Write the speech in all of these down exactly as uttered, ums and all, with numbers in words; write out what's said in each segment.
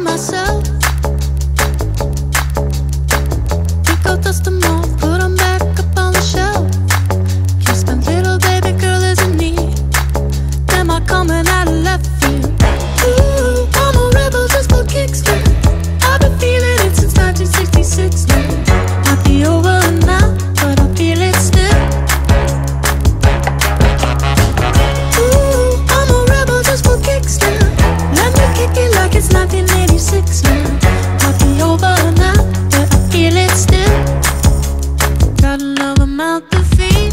myself. Pick out, dust them off, put them back up on the shelf. Kiss my little baby girl is in need. Am I coming out of left field? Ooh, I'm a rebel just for kicks now. I've been feeling it since nineteen sixty-six now. Might be over now, but I feel it still. Ooh, I'm a rebel just for kicks now. Let me kick it like it's nineteen eighty-six now. Might be over now, but I feel it still. Got another mouth to feed.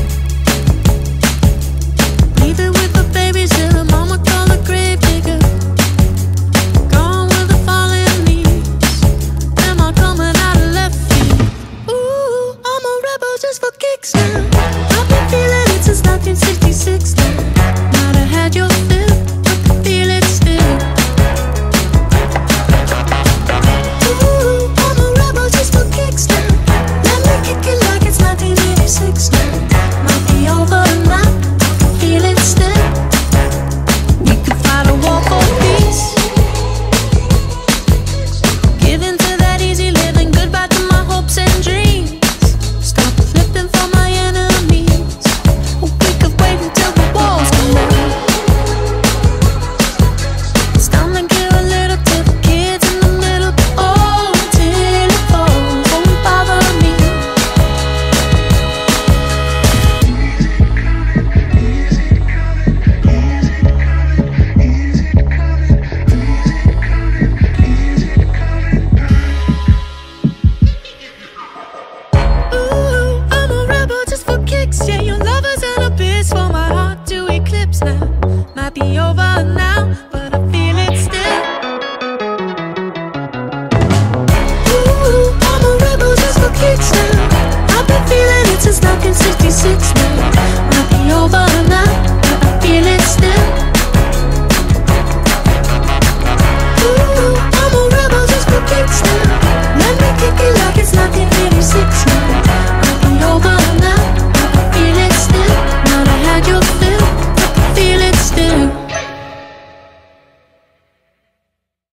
Leave it with the babysitter, mama call the grave digger. Gone with the falling leaves. Am I coming out of left field? Ooh, I'm a rebel just for kicks now. I've been feeling it since nineteen sixty-six now. Might have had your fill, but I feel it still. Ooh, I'm a rebel just for kicks now. Let me kick it like it's nineteen eighty-six now. Might be over now, I feel it still. We could fight a war for peace. Give in to that easy living, goodbye to my hopes and dreams. Stop flipping for my enemies. We could wait until the walls come down. It's time to give a little to the kids in the middle. Oh, till it falls, won't bother me. Ooh, I'm a rebel just for kicks. Yeah, your lovers and a bitch for my heart to eclipse now. Might be over now.